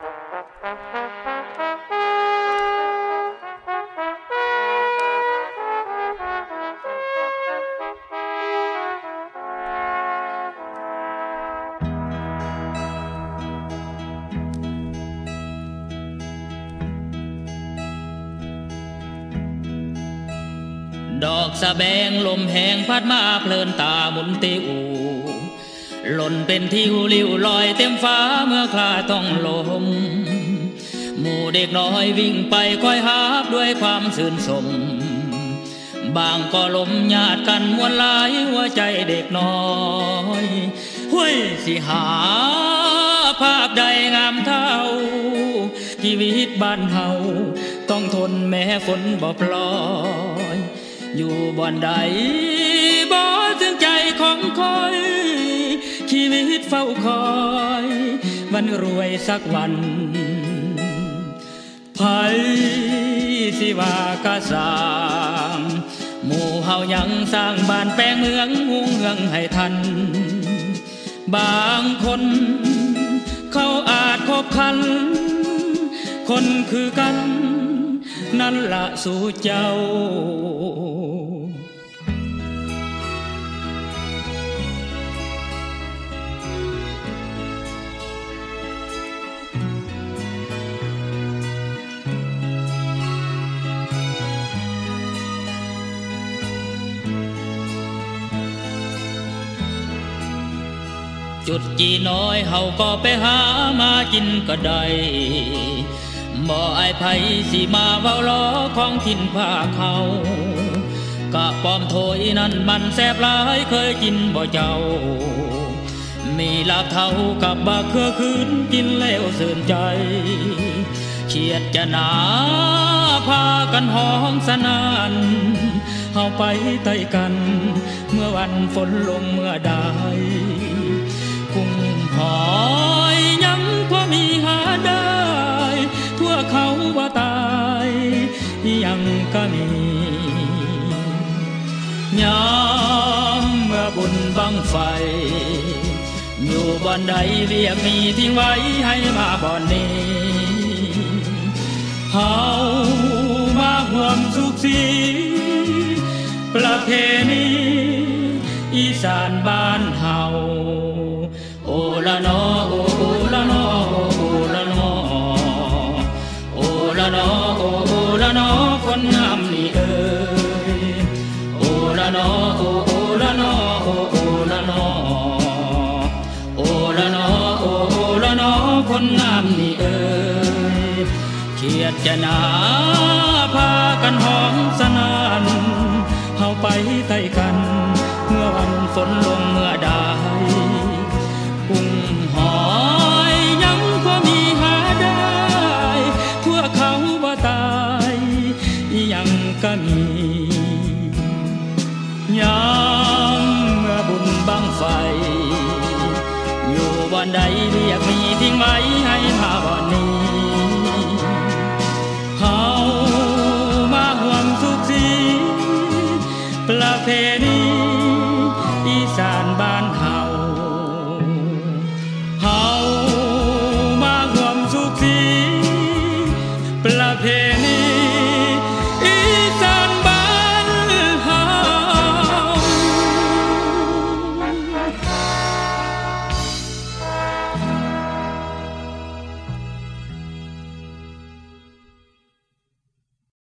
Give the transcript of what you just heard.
ดอกสะแบงลมแห้งพัดมาเพลินตาหมุนติวหล่นเป็นทิวลิ้วลอยเต็มฟ้าเมื่อคลาต้องลมหมู่เด็กน้อยวิ่งไปคอยหาบด้วยความชื่นสมบางก็ลมญาติกันมวลหลายหัวใจเด็กน้อยห้วยสิหาภาพใดงามเท่าชีวิตบ้านเฮาต้องทนแม้ฝนบ่ปล่อยอยู่บ่อนใดบ่ถึงใจของคอยชีวิตเฝ้าคอยวันรวยสักวันไผสิว่ากะสร้างหมู่เฮายังสร้างบ้านแปลงเมืองมุ่งเมืองให้ทันบางคนเขาอาจคบคันคนคือกันนั่นละสู่เจ้าจุดจีน้อยเฮาก็ไปหามากินก็ได้บ่อายไผสิมาเว้าล้อของถิ่นภาคเขากะป้อมโถยนั้นมันแซ่บหลายเคยกินบ่เจ้ามีลาบเท่ากับบักเขือคืนกินแล้วสื่นใจเฉียดจะหนาพากันห้องสนานเฮาไปไต่กันเมื่อวันฝนลงเมื่อใดกุ้งหอยยังพอมีหาได้ทั่วเขาว่าตายยังก็มียามเมื่อบุญบังไฟอยู่บ่อนใดเรียกมีทิ้งไว้ให้มาบ่อนนี้เฮามาห่วมสุขสีประเพณีอีสานบ้านเฮาโอละนอโอละนอโอละนอโอละนอโอละนอคนงามนี่เอ้ยโอละนอโอละนอโอละนอโอละนอโอละนอคนงามนี่เอ้ยเขียดจะหนาพากันหอมสนานเฮาไปไต่กันเมื่อวันฝนลงเมื่อใด